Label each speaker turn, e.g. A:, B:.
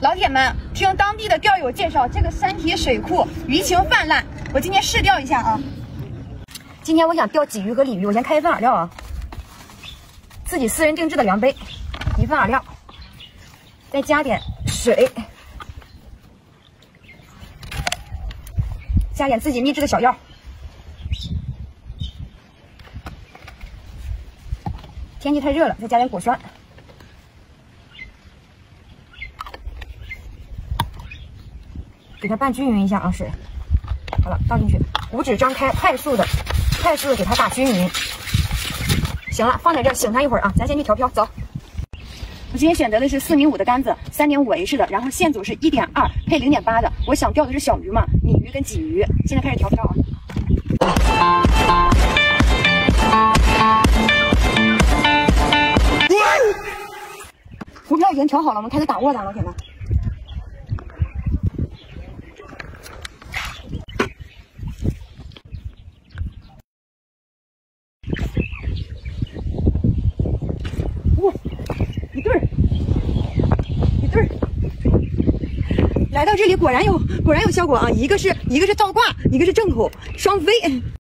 A: 老铁们，听当地的钓友介绍，这个山体水库鱼情泛滥，我今天试钓一下啊。今天我想钓鲫鱼和鲤鱼，我先开一份饵料啊，自己私人定制的量杯，一份饵料，再加点水，加点自己秘制的小药，天气太热了，再加点果酸。 给它拌均匀一下啊，水，好了，倒进去，五指张开，快速的给它打均匀。行了，放在这儿醒它一会儿啊，咱先去调漂，走。我今天选择的是4米5的杆子，3.5H 的，然后线组是1.2配0.8的。我想钓的是小鱼嘛，鲤鱼跟鲫鱼。现在开始调漂啊。浮漂已经调好了，我们开始打窝了，老铁们。 哇，一对儿，来到这里果然有效果啊！一个是倒挂，一个是正口双飞。